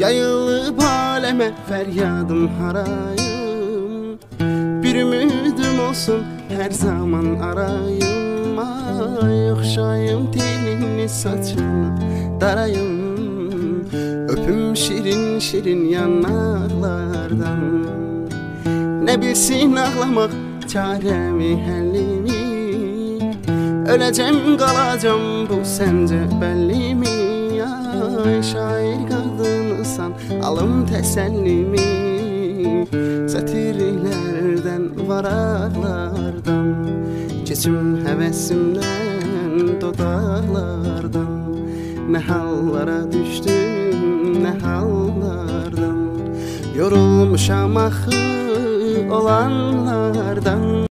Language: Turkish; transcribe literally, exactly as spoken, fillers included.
Yayılıp aleme feryadım harayım. Bir ümidim olsun her zaman arayım. Ay okşayım telini saçını darayım. Öpüm şirin şirin yanaklardan. Ne bilsin ağlamak çaremi hellimi. Öleceğim kalacağım bu sence belli mi? Ay şair kadınısan alım tesellimi. Satirlerden varaklardan. Keçim hevesimden dodaklardan. Ne hallara düştüm ne hallardan. Yorulmuşam ahı olanlardan.